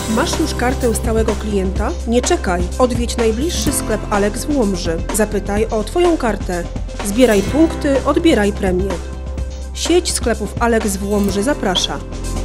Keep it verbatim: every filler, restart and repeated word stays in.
Masz już kartę stałego klienta? Nie czekaj, odwiedź najbliższy sklep Alex w Łomży. Zapytaj o Twoją kartę. Zbieraj punkty, odbieraj premie. Sieć sklepów Alex w Łomży zaprasza.